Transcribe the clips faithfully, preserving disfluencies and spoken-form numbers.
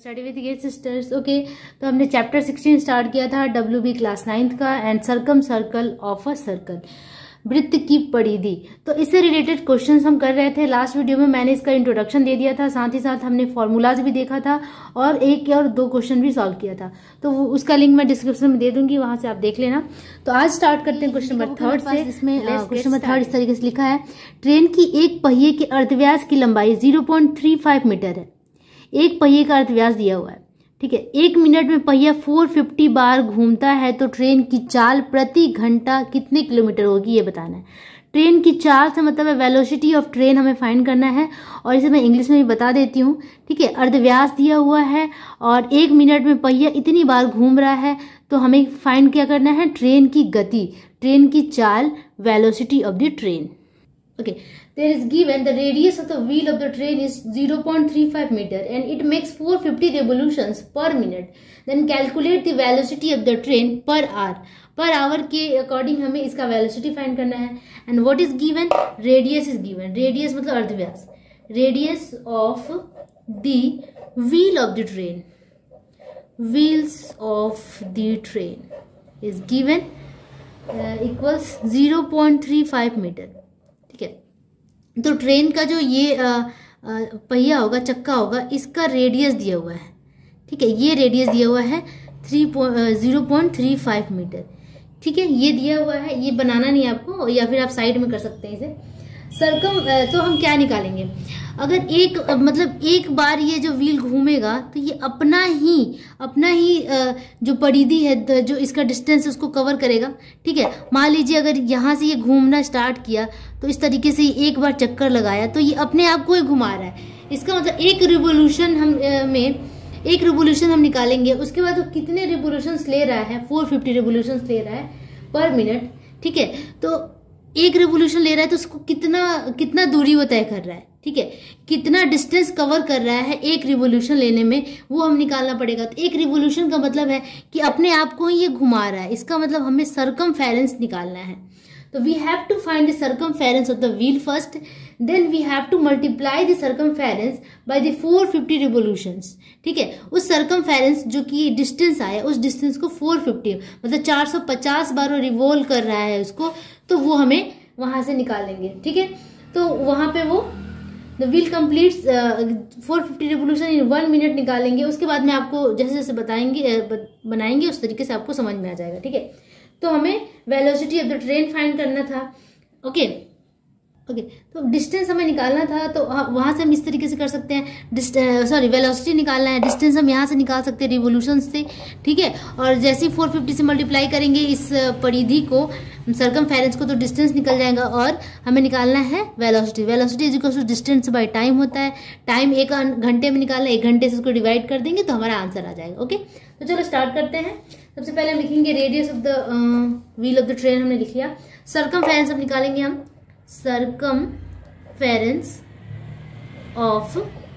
Study with gate sisters. Okay, तो हमने chapter sixteen start किया था डब्ल्यू बी क्लास नाइन्थ का, and circum circle of a circle, वृत्त की परिधि। तो इससे रिलेटेड क्वेश्चंस हम कर रहे थे। लास्ट वीडियो में मैंने इसका इंट्रोडक्शन दे दिया था, साथ ही साथ हमने फॉर्मूलाज भी देखा था और एक और दो क्वेश्चन भी सॉल्व किया था। तो वो उसका लिंक मैं डिस्क्रिप्शन में दे दूंगी, वहां से आप देख लेना। तो आज स्टार्ट करते हैं क्वेश्चन नंबर थर्ड से। इसमें क्वेश्चन नंबर थर्ड इस तरीके से लिखा है, ट्रेन की एक पहिए के अर्धव्यास की लंबाई zero point three five metre है। एक पहिए का अर्धव्यास दिया हुआ है, ठीक है। एक मिनट में पहिया चार सौ पचास बार घूमता है तो ट्रेन की चाल प्रति घंटा कितने किलोमीटर होगी, ये बताना है। ट्रेन की चाल से मतलब है वेलोसिटी ऑफ ट्रेन हमें फाइंड करना है, और इसे मैं इंग्लिश में भी बता देती हूँ, ठीक है। अर्धव्यास दिया हुआ है और एक मिनट में पहिया इतनी बार घूम रहा है, तो हमें फाइंड क्या करना है, ट्रेन की गति, ट्रेन की चाल, velocity of the train. Okay, there is given the radius of the wheel of the train is zero point three five meter and it makes four hundred fifty revolutions per minute. Then calculate the velocity of the train per hour. Per hour के according हमें इसका velocity find करना है। And what is given? Radius is given. Radius मतलब अर्धव्यास। Radius of the wheel of the train. Wheels of the train is given uh, equals zero point three five meter. तो train का जो ये आ, आ, पहिया होगा, चक्का होगा, इसका रेडियस दिया हुआ है, ठीक है। ये रेडियस दिया हुआ है three zero point three five metre, ठीक है। ये दिया हुआ है, ये बनाना नहीं है आपको, या फिर आप साइड में कर सकते हैं इसे। सर्कम तो हम क्या निकालेंगे, अगर एक मतलब एक बार ये जो व्हील घूमेगा तो ये अपना ही अपना ही जो परिधि है, जो इसका डिस्टेंस उसको कवर करेगा, ठीक है। मान लीजिए अगर यहाँ से ये घूमना स्टार्ट किया तो इस तरीके से एक बार चक्कर लगाया तो ये अपने आप को ही घुमा रहा है। इसका मतलब एक रिवोल्यूशन हम में एक रिवोल्यूशन हम निकालेंगे, उसके बाद वो कितने रिवोल्यूशंस ले रहा है, फोर फिफ्टी रिवोल्यूशंस ले रहा है पर मिनट, ठीक है। तो एक रिवोल्यूशन ले रहा है तो उसको कितना कितना दूरी वो तय कर रहा है, ठीक है, कितना डिस्टेंस कवर कर रहा है एक रिवोल्यूशन लेने में, वो हम निकालना पड़ेगा। तो एक रिवोल्यूशन का मतलब है कि अपने आप को ही ये घुमा रहा है, इसका मतलब हमें सर्कमफेरेंस निकालना है। तो we have to find the circumference of the wheel first, then we have to multiply the circumference by the four fifty revolutions, ठीक है। उस सर्कमफेरेंस जो कि डिस्टेंस आया, उस डिस्टेंस को फोर फिफ्टी मतलब चार सौ पचास बार वो रिवोल्व कर रहा है उसको, तो वो हमें वहां से निकालेंगे, ठीक है। तो वहां पे वो the wheel completes four fifty revolution in one minute निकालेंगे। उसके बाद में आपको जैसे जैसे बताएंगे बनाएंगे उस तरीके से आपको समझ में आ जाएगा, ठीक है। तो हमें velocity of the train find करना था, ओके ओके तो डिस्टेंस हमें निकालना था, तो वहां से हम इस तरीके से कर सकते हैं, सॉरी वेलोसिटी निकालना है, डिस्टेंस हम यहाँ से निकाल सकते हैं रिवोल्यूशन से, ठीक है। और जैसे ही फोर फिफ्टी से मल्टीप्लाई करेंगे इस परिधि को, सर्कमफेरेंस को, तो डिस्टेंस निकल जाएगा और हमें निकालना है velocity. Velocity is equal to distance by time होता है। टाइम एक घंटे में निकालना है, एक घंटे से उसको डिवाइड कर देंगे तो हमारा आंसर आ जाएगा, ओके। तो चलो स्टार्ट करते हैं। सबसे पहले हम लिखेंगे radius of the wheel of the train, हमने लिख लिया। सर्कमफेरेंस अब निकालेंगे हम, circumference of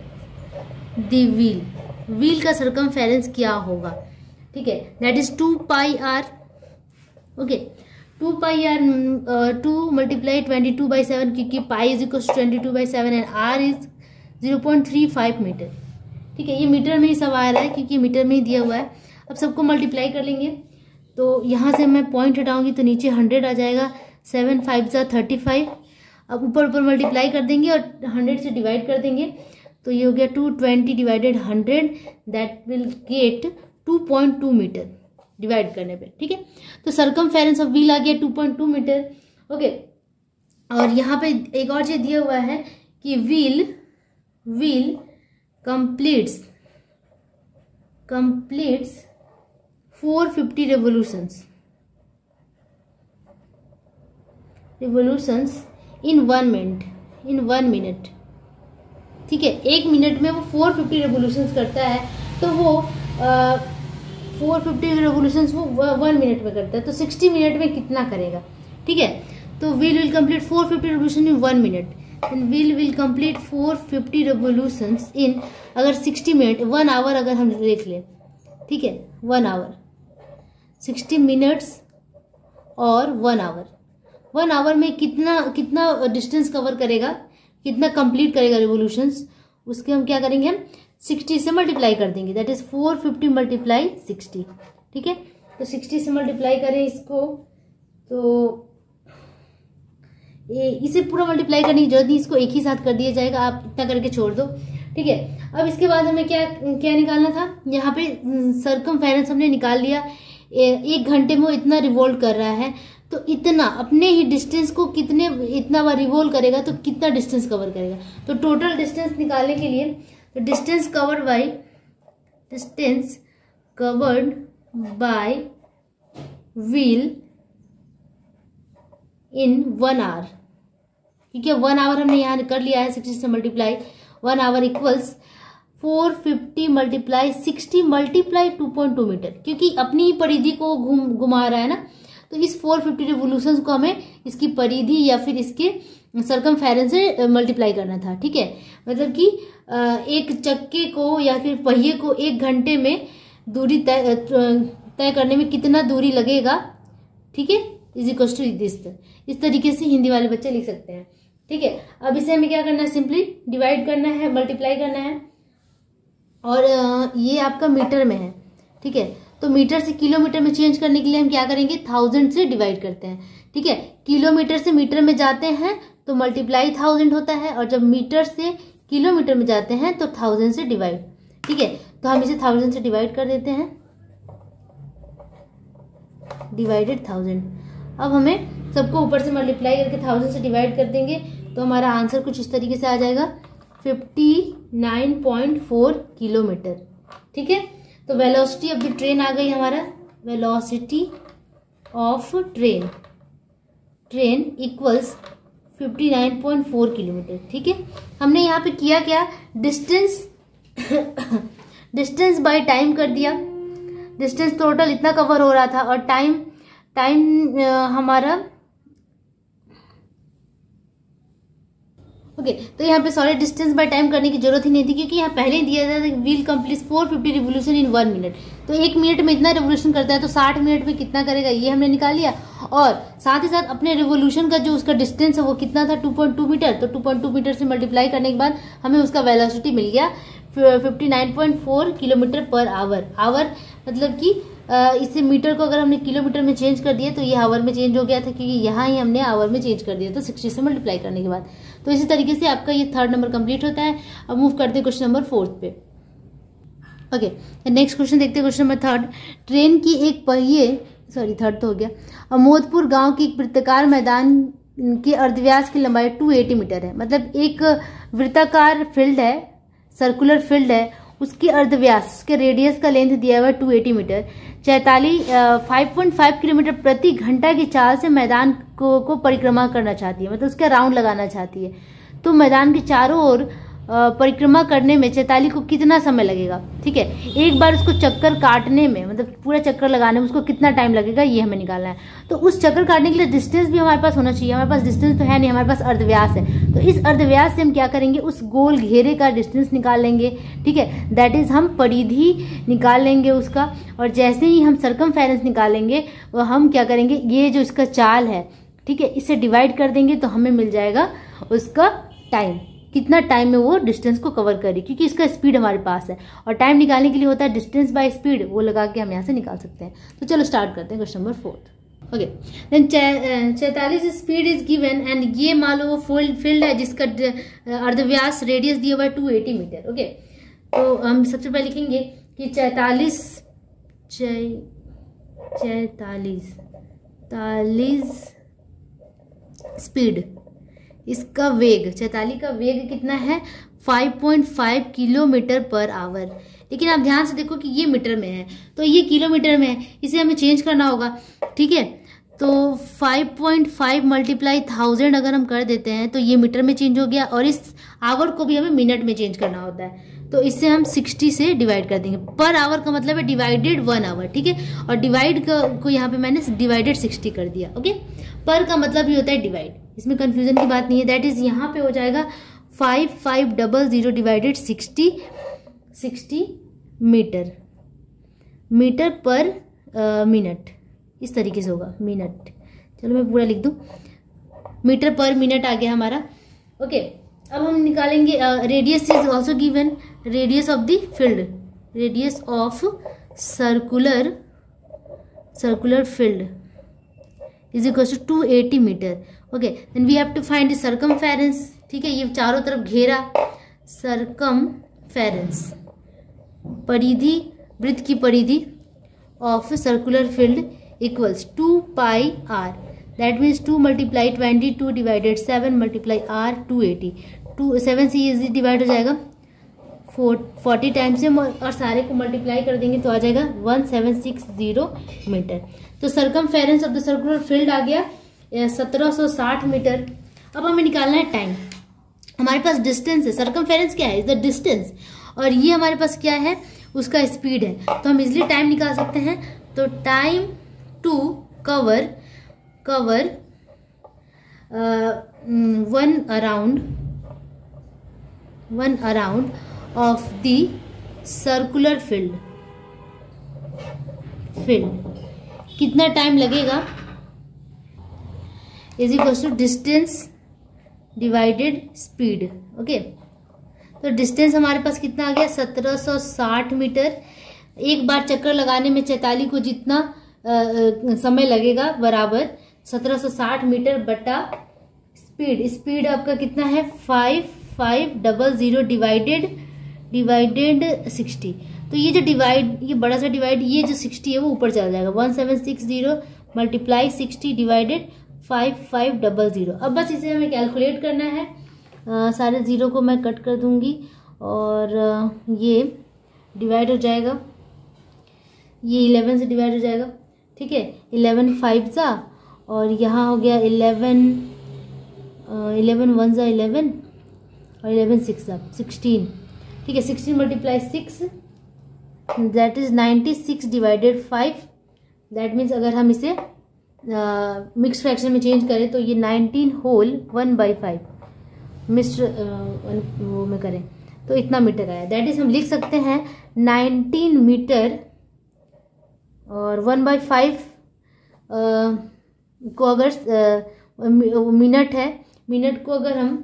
the wheel, wheel का सर्कमफेरेंस क्या होगा, ठीक है, that is two pi R, okay. Two pi R two multiply twenty two by seven, क्योंकि pi is equal to twenty two by seven and R is zero point three five metre, ठीक है। ये metre में ही सब आ रहा है क्योंकि metre में ही दिया हुआ है। अब सबको मल्टीप्लाई कर लेंगे, तो यहाँ से मैं पॉइंट हटाऊंगी तो नीचे हंड्रेड आ जाएगा, सेवन फाइव जा थर्टी फाइव। अब ऊपर ऊपर मल्टीप्लाई कर देंगे और हंड्रेड से डिवाइड कर देंगे, तो ये हो गया two twenty divided hundred, that will get two point two metre divide करने पे, ठीक है। तो सर्कमफेरेंस ऑफ व्हील आ गया two point two metre, okay. और यहाँ पे एक और चीज दिया हुआ है कि wheel wheel completes completes four fifty revolutions revolutions in one minute in one minute ठीक है। एक मिनट में वो फोर फिफ्टी रेवोल्यूशंस करता है, तो वो फोर फिफ्टी रेवोल्यूशंस वो वन मिनट में करता है, तो सिक्सटी मिनट में कितना करेगा, ठीक है। तो wheel will complete four fifty revolution in one minute, and wheel will complete four fifty revolutions in, अगर सिक्सटी मिनट, वन आवर अगर हम देख लें, ठीक है, वन आवर, सिक्सटी मिनट्स और वन आवर, वन आवर में कितना कितना डिस्टेंस कवर करेगा, कितना कंप्लीट करेगा रिवोल्यूशंस, उसके हम क्या करेंगे, हम सिक्सटी से मल्टीप्लाई कर देंगे, that is four fifty multiply sixty. ठीक है, तो सिक्सटी से मल्टीप्लाई करें इसको, तो ये इसे पूरा मल्टीप्लाई करने की जरूरत नहीं, इसको एक ही साथ कर दिया जाएगा, आप इतना करके छोड़ दो। ठीक है, अब इसके बाद हमें क्या क्या निकालना था, यहाँ पे सरकमफेरेंस हमने निकाल लिया। एक घंटे में वो इतना रिवॉल्व कर रहा है, तो इतना अपने ही डिस्टेंस को कितने इतना बार रिवॉल्व करेगा तो कितना डिस्टेंस कवर करेगा। तो टोटल डिस्टेंस निकालने के लिए तो distance covered by distance covered by wheel in one hour, ठीक है, वन आवर हमने यहाँ कर लिया है, सिक्सटी से multiply, one hour equals four fifty multiply sixty multiply two point two metre, क्योंकि अपनी ही परिधि को घूम घुमा रहा है ना, तो इस फोर फिफ्टी रिवोल्यूशंस को हमें इसकी परिधि या फिर इसके सरकमफेरेंस से मल्टीप्लाई करना था। ठीक है, मतलब कि एक चक्के को या फिर पहिए को एक घंटे में दूरी तय तय करने में कितना दूरी लगेगा, ठीक है, इज इक्वल टू दिस। इस तरीके से हिंदी वाले बच्चे लिख सकते हैं। ठीक है, अब इसे हमें क्या करना है, सिंपली डिवाइड करना है, मल्टीप्लाई करना है, और ये आपका मीटर में है। ठीक है, तो मीटर से किलोमीटर में चेंज करने के लिए हम क्या करेंगे, थाउजेंड से डिवाइड करते हैं। ठीक है, किलोमीटर से मीटर में जाते हैं तो मल्टीप्लाई थाउजेंड होता है, और जब मीटर से किलोमीटर में जाते हैं तो थाउजेंड से डिवाइड। ठीक है, तो हम इसे थाउजेंड से डिवाइड कर देते हैं, डिवाइडेड थाउजेंड। अब हमें सबको ऊपर से मल्टीप्लाई करके थाउजेंड से डिवाइड कर देंगे, तो हमारा आंसर कुछ इस तरीके से आ जाएगा, fifty nine point four kilometre. ठीक है, तो वेलोसिटी ऑफ द ट्रेन आ गई हमारा, velocity of train train equals fifty nine point four kilometre. ठीक है, हमने यहाँ पे किया क्या, डिस्टेंस डिस्टेंस बाय टाइम कर दिया, डिस्टेंस टोटल इतना कवर हो रहा था, और टाइम टाइम हमारा ओके okay, तो यहाँ पे सॉरी डिस्टेंस बाय टाइम करने की जरूरत ही नहीं थी, क्योंकि यहाँ पहले ही दिया था wheel complete four fifty revolution in one minute. तो एक मिनट में इतना रिवोल्यूशन करता है, तो साठ मिनट में कितना करेगा ये हमने निकाल लिया, और साथ ही साथ अपने रिवोल्यूशन का जो उसका डिस्टेंस है वो कितना था, टू पॉइंट टू मीटर। तो टू पॉइंट टू मीटर से मल्टीप्लाई करने के बाद हमें उसका वेलोसिटी मिल गया fifty nine point four kilometre per hour. Hour मतलब कि इसे मीटर को अगर हमने किलोमीटर में चेंज कर दिया तो ये आवर में चेंज हो गया था, क्योंकि यहाँ ही हमने आवर में चेंज कर दिया, तो सिक्सटी से मल्टीप्लाई करने के बाद। तो इसी तरीके से आपका ये थर्ड नंबर कंप्लीट होता है। अब मूव करते हैं क्वेश्चन नंबर फोर्थ पे। ओके, नेक्स्ट क्वेश्चन देखते हैं, क्वेश्चन नंबर थर्ड। ट्रेन की एक पहिए सॉरी थर्ड तो हो गया। अमोदपुर गांव की एक वृत्ताकार मैदान के अर्धव्यास की लंबाई टू एटी मीटर है, मतलब एक वृत्ताकार फील्ड है, सर्कुलर फील्ड है, उसकी अर्धव्यास, उसके रेडियस का लेंथ दिया हुआ है two eighty metre. Chaitali five point five kilometre प्रति घंटा की चाल से मैदान को को परिक्रमा करना चाहती है, मतलब उसका राउंड लगाना चाहती है। तो मैदान के चारों ओर परिक्रमा करने में चैताली को कितना समय लगेगा। ठीक है, एक बार उसको चक्कर काटने में, मतलब पूरा चक्कर लगाने में उसको कितना टाइम लगेगा ये हमें निकालना है। तो उस चक्कर काटने के लिए डिस्टेंस भी हमारे पास होना चाहिए। हमारे पास डिस्टेंस तो है नहीं, हमारे पास अर्धव्यास है। तो इस अर्धव्यास से हम क्या करेंगे, उस गोल घेरे का डिस्टेंस निकाल लेंगे। ठीक है, दैट इज हम परिधि निकाल लेंगे उसका, और जैसे ही हम सरकमफेरेंस निकालेंगे वो हम क्या करेंगे, ये जो इसका चाल है, ठीक है, इसे डिवाइड कर देंगे तो हमें मिल जाएगा उसका टाइम, कितना टाइम में वो डिस्टेंस को कवर करे, क्योंकि इसका स्पीड हमारे पास है, और टाइम निकालने के लिए होता है डिस्टेंस बाय स्पीड, वो लगा के हम यहाँ से निकाल सकते हैं। तो चलो स्टार्ट करते हैं question number fourth. Okay, then Chaitali's speed is given, and ये मान लो वो फील्ड फील्ड है जिसका अर्धव्यास रेडियस दिया हुआ है टू एटी मीटर। ओके, तो हम सबसे पहले लिखेंगे कि चैतालीस चैतालीस तालीस स्पीड, इसका वेग, चैताली का वेग कितना है, five point five kilometre per hour. लेकिन आप ध्यान से देखो कि ये मीटर में है, तो ये किलोमीटर में है, इसे हमें चेंज करना होगा। ठीक है, तो five point five multiply thousand अगर हम कर देते हैं तो ये मीटर में चेंज हो गया, और इस आवर को भी हमें मिनट में चेंज करना होता है। तो इससे हम सिक्सटी से डिवाइड कर देंगे। पर आवर का मतलब है डिवाइडेड वन आवर। ठीक है, और डिवाइड को यहाँ पे मैंने डिवाइडेड सिक्सटी कर दिया। ओके, पर का मतलब ही होता है डिवाइड, इसमें कंफ्यूजन की बात नहीं है। दैट इज यहाँ पे हो जाएगा five five double zero divided sixty sixty metre metre per minute, इस तरीके से होगा मिनट। चलो मैं पूरा लिख दूं, मीटर पर मिनट आ गया हमारा। ओके, अब हम निकालेंगे radius is also given, radius of the field, radius of circular circular field is equal to two eighty metre. Okay, then we have to find the circumference. ठीक है, ये चारों तरफ घेरा, सर्कमफेरेंस परिधि, वृत्त की परिधि of circular field equals two pi R, that means two multiply twenty two divided seven multiply R two eighty, two seven से इजी डिवाइड हो जाएगा फोर फोर्टी टाइम्स से, और सारे को मल्टीप्लाई कर देंगे तो आ जाएगा one seven six zero metre. तो circumference of the circular field आ गया सत्रह सौ साठ मीटर। अब हमें निकालना है टाइम। हमारे पास डिस्टेंस है, सर्कमफेरेंस क्या है, इज द डिस्टेंस, और ये हमारे पास क्या है, उसका स्पीड है। तो हम इजिली टाइम निकाल सकते हैं। तो time to cover cover one around one around of the circular field field कितना टाइम लगेगा, is equal to distance divided speed. Okay, तो डिस्टेंस हमारे पास कितना आ गया, सत्रह सौ साठ मीटर। एक बार चक्कर लगाने में चैताली को जितना आ, समय लगेगा बराबर सत्रह सौ साठ मीटर बटा स्पीड। स्पीड आपका कितना है, five five double zero divided divided sixty. तो ये जो डिवाइड, ये बड़ा सा डिवाइड, ये जो सिक्सटी है वो ऊपर चला जाएगा, one seven six zero multiply sixty divided five five double zero. अब बस इसे हमें कैलकुलेट करना है। आ, सारे ज़ीरो को मैं कट कर दूंगी और आ, ये डिवाइड हो जाएगा, ये इलेवन से डिवाइड हो जाएगा। ठीक है, इलेवन फाइव ज़ा, और यहाँ हो गया इलेवन, इलेवन वन ज़ा इलेवन, और इलेवन सिक्स ज़ा सिक्सटीन। ठीक है, sixteen multiply six that is ninety six divided five, that means अगर हम इसे मिक्स फ्रैक्शन में चेंज करें तो ये nineteen whole one by five mister वो में करें तो इतना मीटर आया। दैट इज हम लिख सकते हैं नाइनटीन मीटर, और वन बाई फाइव को अगर मिनट है, मिनट को अगर हम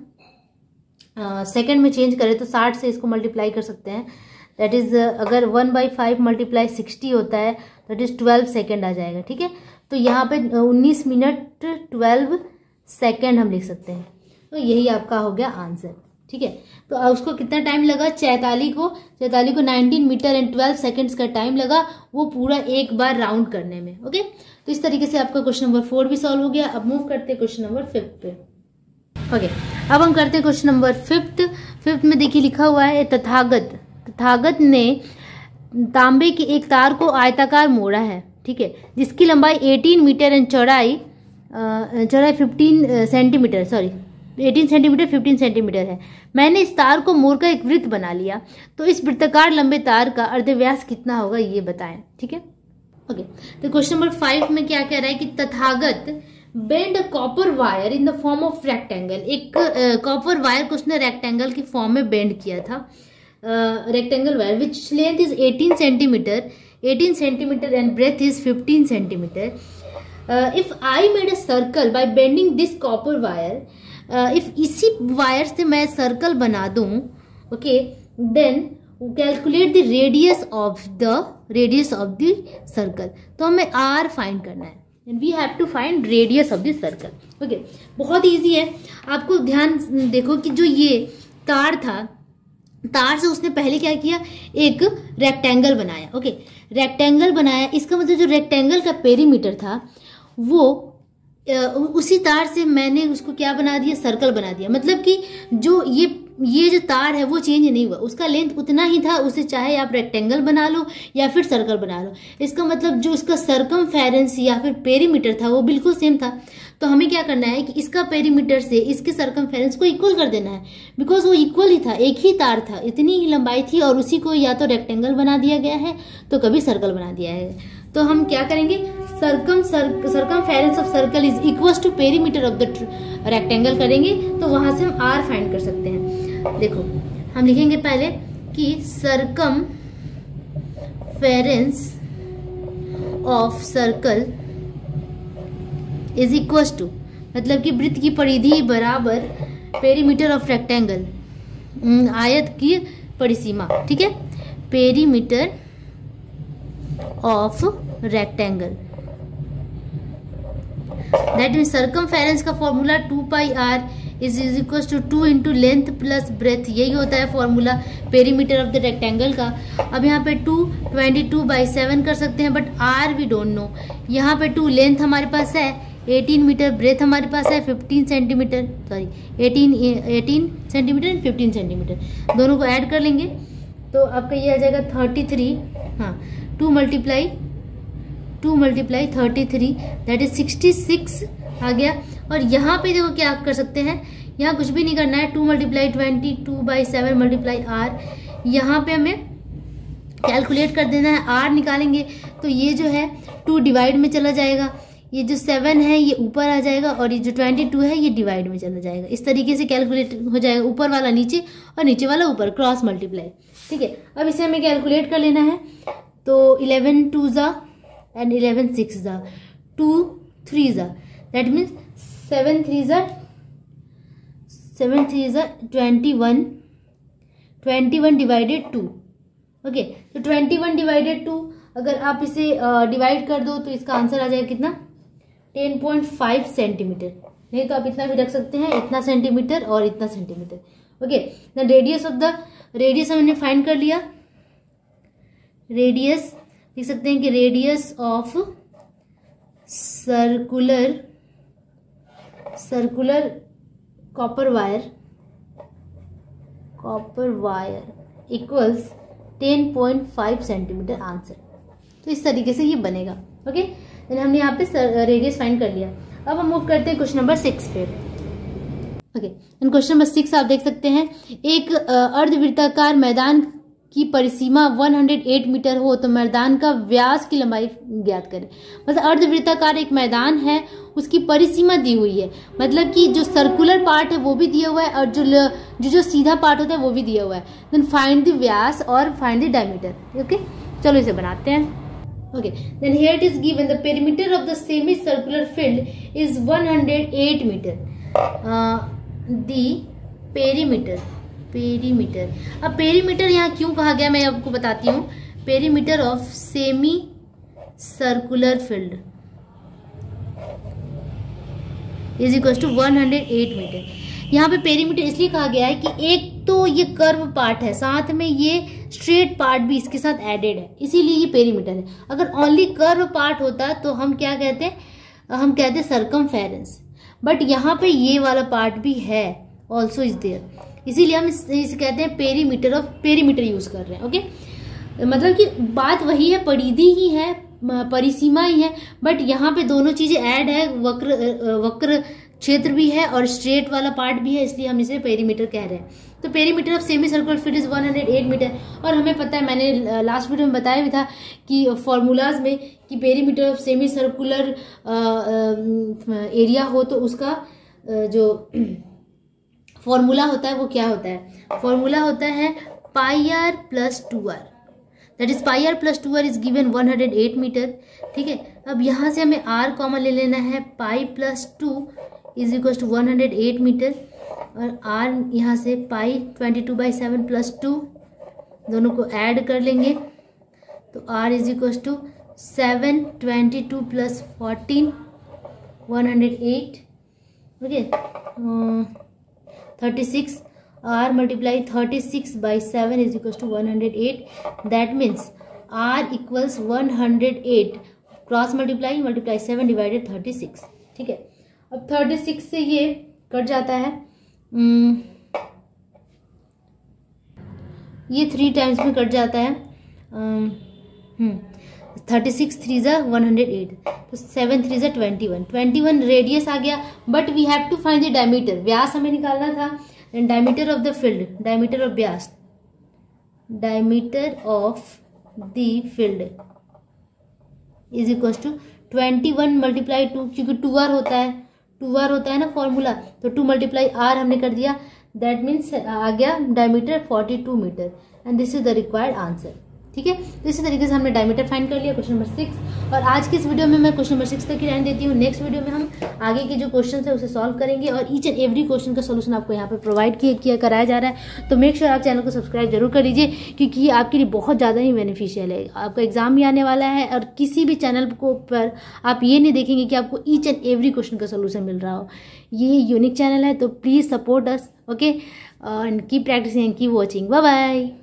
सेकेंड uh, में चेंज करें तो साठ से इसको मल्टीप्लाई कर सकते हैं। दैट इज uh, अगर one by five multiply sixty होता है दैट इज ट्वेल्व सेकेंड आ जाएगा। ठीक है, तो यहाँ पे उन्नीस मिनट ट्वेल्व सेकेंड हम लिख सकते हैं। तो यही आपका हो गया आंसर। ठीक है, तो उसको कितना टाइम लगा, चैताली को चैताली को nineteen metre and twelve seconds का टाइम लगा, वो पूरा एक बार राउंड करने में। ओके, तो इस तरीके से आपका क्वेश्चन नंबर फोर भी सॉल्व हो गया। अब मूव करते हैं क्वेश्चन नंबर फिफ्थ पे। ओके, अब हम करते हैं क्वेश्चन नंबर फिफ्थ। फिफ्थ में देखिए लिखा हुआ है, तथागत तथागत ने तांबे की एक तार को आयताकार मोड़ा है। ठीक है, जिसकी लंबाई अठारह मीटर एंड चौड़ाई चौड़ाई पंद्रह सेंटीमीटर सॉरी अठारह सेंटीमीटर पंद्रह सेंटीमीटर है। मैंने इस तार को मोड़कर एक वृत्त बना लिया, तो इस वृत्ताकार लंबे तार का अर्धव्यास कितना होगा ये बताएं। ठीक है, ओके, तो क्वेश्चन नंबर फाइव में क्या कह रहा है कि Tathagat bend a copper wire in the form of rectangle. एक कॉपर uh, वायर को उसने रेक्टेंगल की फॉर्म में बेंड किया था, rectangle wire which length is अठारह सेंटीमीटर अठारह सेंटीमीटर एंड ब्रेथ इज पंद्रह centimetre. If I made a circle by bending this copper wire, if इसी वायर से मैं सर्कल बना दूं, okay, then calculate the radius of the radius of the circle. तो हमें आर फाइंड करना है and we have to find radius of the circle. Okay, बहुत इजी है। आपको ध्यान देखो कि जो ये तार था, तार से उसने पहले क्या किया, एक रेक्टेंगल बनाया। ओके, रेक्टेंगल बनाया, इसका मतलब जो रेक्टेंगल का पेरीमीटर था वो उसी तार से मैंने उसको क्या बना दिया, सर्कल बना दिया। मतलब कि जो ये ये जो तार है वो चेंज नहीं हुआ, उसका लेंथ उतना ही था, उसे चाहे आप रेक्टेंगल बना लो या फिर सर्कल बना लो। इसका मतलब जो उसका सर्कमफेरेंस या फिर पेरीमीटर था वो बिल्कुल सेम था। तो हमें क्या करना है कि इसका पेरीमीटर से इसके सर्कमफेरेंस को इक्वल कर देना है, बिकॉज वो इक्वल ही था, एक ही तार था, इतनी ही लंबाई थी, और उसी को या तो रेक्टेंगल बना दिया गया है तो कभी सर्कल बना दिया है। तो हम क्या करेंगे, circum circumference of circle is equal to perimeter of the rectangle करेंगे, तो वहां से हम आर फाइंड कर सकते हैं। देखो, हम लिखेंगे पहले कि circumference of circle is equal to, मतलब कि वृत्त की परिधि बराबर पेरीमीटर ऑफ रेक्टेंगल, आयत की परिसीमा, ठीक है, perimeter of rectangle, that mean circumference का formula two pi r is is equal to two into length plus breadth, यही होता है formula perimeter of the rectangle का। अब यहाँ पे two twenty two by seven कर सकते हैं, but r we don't know. यहाँ पे टू लेंथ हमारे पास है एटीन मीटर, ब्रेथ हमारे पास है fifteen centimetre, sorry eighteen eighteen centimetre and fifteen centimetre, दोनों को ऐड कर लेंगे तो आपका ये आ जाएगा थर्टी थ्री, हाँ two multiply two multiply thirty three that is sixty six आ गया। और यहाँ पे देखो क्या कर सकते हैं, यहाँ कुछ भी नहीं करना है, two multiply twenty two by seven multiply r, यहाँ पे हमें कैलकुलेट कर देना है, आर निकालेंगे तो ये जो है टू डिवाइड में चला जाएगा, ये जो सेवन है ये ऊपर आ जाएगा और ये जो ट्वेंटी टू है ये डिवाइड में चला जाएगा। इस तरीके से कैलकुलेट हो जाएगा, ऊपर वाला नीचे और नीचे वाला ऊपर, क्रॉस मल्टीप्लाई, ठीक है। अब इसे हमें कैलकुलेट कर लेना है, तो इलेवन टू ज़ा एंड इलेवन सिक्स ज़ा, टू थ्री ज़ा, दैट मीन्स सेवन थ्री ज़ा सेवन थ्री ज़ा twenty one, twenty one divided two, okay. तो ट्वेंटी वन डिवाइडेड टू अगर आप इसे डिवाइड uh, कर दो तो इसका आंसर आ जाएगा कितना, टेन पॉइंट फाइव सेंटीमीटर, नहीं तो आप इतना भी रख सकते हैं, इतना सेंटीमीटर और इतना centimetre, okay. The radius of the, radius हमने फाइंड कर लिया, रेडियस लिख सकते हैं कि radius of circular circular copper wire copper wire equals ten point five centimetre answer. तो इस तरीके से ये बनेगा, ओके। देन हमने यहाँ पे रेडियस फाइंड कर लिया। अब हम मूव करते हैं क्वेश्चन नंबर सिक्स पे, okay. In question number six आप देख सकते हैं, एक अर्धवृत्ताकार मैदान की परिसीमा एक सौ आठ मीटर हो तो मैदान का व्यास की लंबाई ज्ञात करें। मतलब अर्धवृत्ताकार एक मैदान है, उसकी परिसीमा दी हुई है, मतलब कि जो सर्कुलर पार्ट है वो भी दिया हुआ है और जो जो जो सीधा पार्ट होता है वो भी दिया हुआ है। देन फाइंड द व्यास और फाइंड द डायमीटर, ओके। चलो इसे बनाते हैं, okay. Then here it is given the perimeter of the semi circular field is one hundred eight metre, the perimeter perimeter अब पेरीमीटर यहाँ क्यों कहा गया मैं आपको बताती हूँ। Perimeter of semi circular field is equal to one hundred eight metre. यहाँ पे पेरीमीटर इसलिए कहा गया है कि एक तो ये कर्व पार्ट है, साथ में ये स्ट्रेट पार्ट भी इसके साथ एडेड है, इसीलिए ये पेरीमीटर है। अगर ओनली कर्व पार्ट होता तो हम क्या कहते हैं, हम कहते हैं सर्कमफेरेंस, बट यहाँ पे ये वाला पार्ट भी है, ऑल्सो इज देयर, इसीलिए हम इसे कहते हैं पेरीमीटर ऑफ, पेरीमीटर यूज कर रहे हैं, ओके। मतलब कि बात वही है, परिधि ही है, परिसीमा ही है, बट यहाँ पे दोनों चीजें ऐड है, वक्र वक्र क्षेत्र भी है और स्ट्रेट वाला पार्ट भी है, इसलिए हम इसे पेरीमीटर कह रहे हैं। तो perimeter of semi circular field is one hundred eight metre. और हमें पता है, मैंने लास्ट वीडियो में बताया भी था कि फॉर्मूलाज में कि perimeter of semi circular area हो तो उसका जो फॉर्मूला होता है वो क्या होता है, फॉर्मूला होता है pi r plus two r, that is pi r plus two r is given one hundred eight metre, ठीक है। अब यहाँ से हमें आर कॉमन ले लेना है, pi plus two is equal to one hundred eight metre, और आर यहाँ से pi twenty two by seven plus two, दोनों को ऐड कर लेंगे तो r is equal to seven twenty two plus fourteen one hundred eight, okay. Thirty six, r multiply thirty six by seven is equals to one hundred eight, that means r equals one hundred eight, cross multiply multiply seven divided thirty six, ठीक है। अब thirty six से ये cut जाता है, ये three times में cut जाता है, थर्टी सिक्स थ्री ज़ा वन हंड्रेड एट, तो सेवन थ्री ज़ा twenty one, twenty one radius आ गया, but we have to find the diameter, व्यास हमें निकालना था। And diameter of the field, diameter of व्यास, diameter of the field is equal to twenty one multiply two, क्योंकि two r होता है, टू आर होता है ना फॉर्मूला, तो टू मल्टीप्लाई आर हमने कर दिया, दैट मीन्स आ गया diameter forty two metre, and this is the required answer, ठीक है। तो इसी तरीके से हमने डायमीटर फाइंड कर लिया, क्वेश्चन नंबर सिक्स। और आज के इस वीडियो में मैं क्वेश्चन नंबर सिक्स तक ही रहने देती हूँ। नेक्स्ट वीडियो में हम आगे के जो क्वेश्चन है उसे सॉल्व करेंगे और ईच एंड एवरी क्वेश्चन का सोल्यूशन आपको यहाँ पे प्रोवाइड किया किया कराया जा रहा है। तो मेक श्योर आप चैनल को सब्सक्राइब जरूर कर लीजिए, क्योंकि ये आपके लिए बहुत ज़्यादा ही बेनिफिशियल है। आपका एग्जाम भी आने वाला है और किसी भी चैनल को पर आप ये नहीं देखेंगे कि आपको ईच एंड एवरी क्वेश्चन का सोल्यूशन मिल रहा हो। ये यूनिक चैनल है, तो please support us, okay, and keep practising and keep watching. Bye bye.